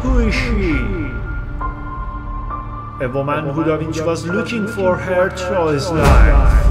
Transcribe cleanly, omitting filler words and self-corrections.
Who is she? A woman who Da Vinci was looking for her through his life.